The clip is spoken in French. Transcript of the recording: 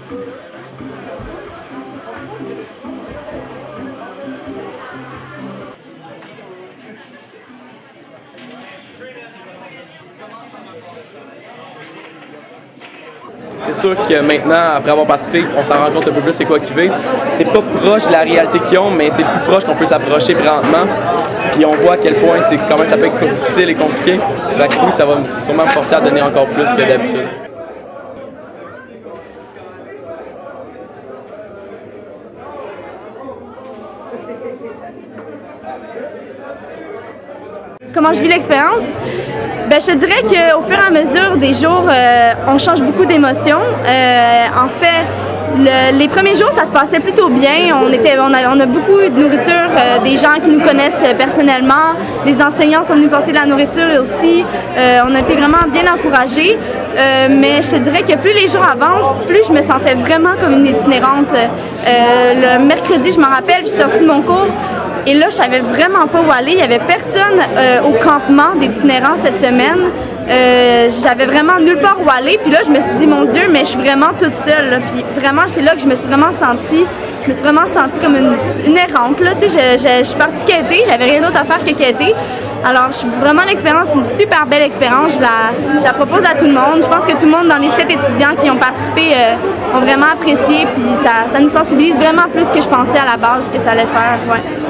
C'est sûr que maintenant, après avoir participé, on s'en rend compte un peu plus c'est quoi QV. C'est pas proche de la réalité qu'ils ont, mais c'est le plus proche qu'on peut s'approcher présentement. Puis on voit à quel point comment ça peut être difficile et compliqué. Fait que oui, ça va sûrement me forcer à donner encore plus que d'habitude. Comment je vis l'expérience? Ben, je te dirais qu'au fur et à mesure des jours, on change beaucoup d'émotions. En fait, les premiers jours, ça se passait plutôt bien. On a beaucoup de nourriture, des gens qui nous connaissent personnellement, les enseignants sont venus porter de la nourriture aussi. On a été vraiment bien encouragés. Mais je te dirais que plus les jours avancent, plus je me sentais vraiment comme une itinérante. Le mercredi, je me rappelle, je suis sortie de mon cours. Et là, je savais vraiment pas où aller. Il n'y avait personne au campement d'itinérants cette semaine. J'avais vraiment nulle part où aller. Puis là, je me suis dit, mon Dieu, mais je suis vraiment toute seule. Là. Puis vraiment, c'est là que je me suis vraiment sentie. Je me suis vraiment sentie comme une errante. Là. Tu sais, je suis partie quêter. J'avais rien d'autre à faire que quêter. Alors, vraiment, l'expérience, c'est une super belle expérience. Je la propose à tout le monde. Je pense que tout le monde dans les 7 étudiants qui ont participé ont vraiment apprécié. Puis ça nous sensibilise vraiment plus que je pensais à la base que ça allait faire. Ouais.